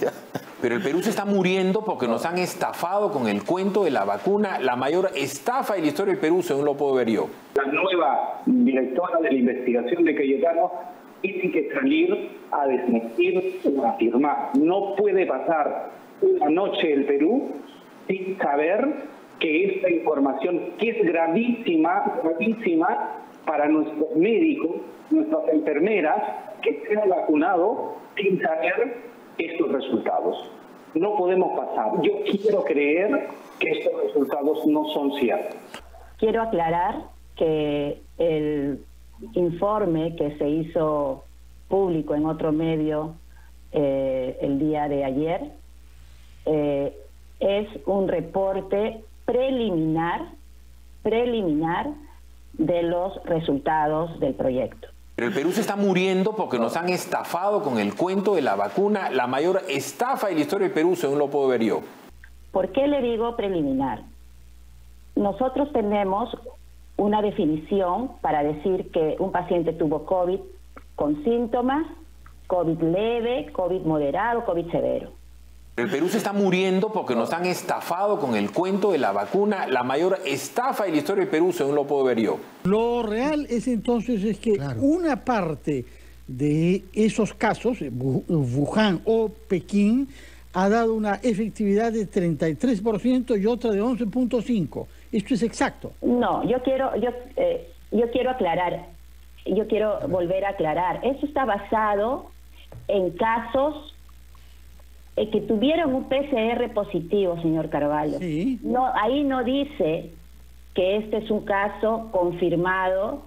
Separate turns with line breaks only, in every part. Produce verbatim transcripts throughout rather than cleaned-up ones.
Pero el Perú se está muriendo porque nos han estafado con el cuento de la vacuna, la mayor estafa de la historia del Perú, según lo puedo ver yo.
La nueva directora de la investigación de Cayetano tiene que salir a desmentir o afirmar. No puede pasar una noche el Perú sin saber que esta información, que es gravísima, gravísima para nuestros médicos, nuestras enfermeras, que se han vacunado sin saber estos resultados. No podemos pasar. Yo quiero creer que estos resultados no son ciertos.
Quiero aclarar que el informe que se hizo público en otro medio eh, el día de ayer eh, es un reporte preliminar, preliminar de los resultados del proyecto.
Pero el Perú se está muriendo porque nos han estafado con el cuento de la vacuna, la mayor estafa de la historia del Perú, según lo puedo ver yo.
¿Por qué le digo preliminar? Nosotros tenemos una definición para decir que un paciente tuvo COVID con síntomas, COVID leve, COVID moderado, COVID severo.
El Perú se está muriendo porque nos han estafado con el cuento de la vacuna, la mayor estafa de la historia del Perú, según lo puedo ver yo.
Lo real es entonces es que claro, una parte de esos casos, Wuhan o Pekín, ha dado una efectividad de treinta y tres por ciento y otra de once punto cinco por ciento. ¿Esto es exacto?
No, yo quiero, yo, eh, yo quiero aclarar, yo quiero volver a aclarar. Eso está basado en casos eh, que tuvieron un P C R positivo, señor Carvalho.
Sí.
No, ahí no dice que este es un caso confirmado,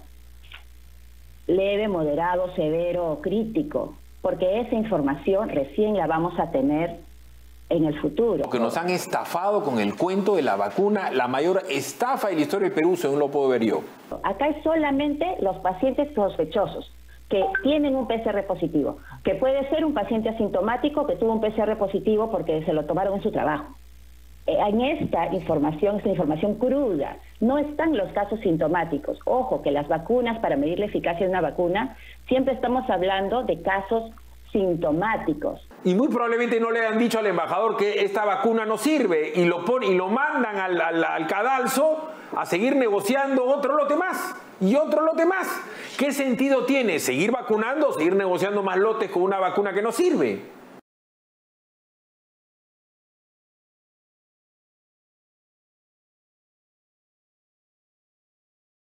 leve, moderado, severo o crítico, porque esa información recién la vamos a tener en el futuro.
Porque nos han estafado con el cuento de la vacuna, la mayor estafa de la historia del Perú, según lo puedo ver yo.
Acá es solamente los pacientes sospechosos que tienen un P C R positivo, que puede ser un paciente asintomático que tuvo un P C R positivo porque se lo tomaron en su trabajo. En esta información, esta información cruda, no están los casos sintomáticos. Ojo, que las vacunas, para medir la eficacia de una vacuna, siempre estamos hablando de casos sintomáticos.
Y muy probablemente no le han dicho al embajador que esta vacuna no sirve y lo, pon, y lo mandan al, al, al cadalso a seguir negociando otro lote más y otro lote más. ¿Qué sentido tiene seguir vacunando o seguir negociando más lotes con una vacuna que no sirve?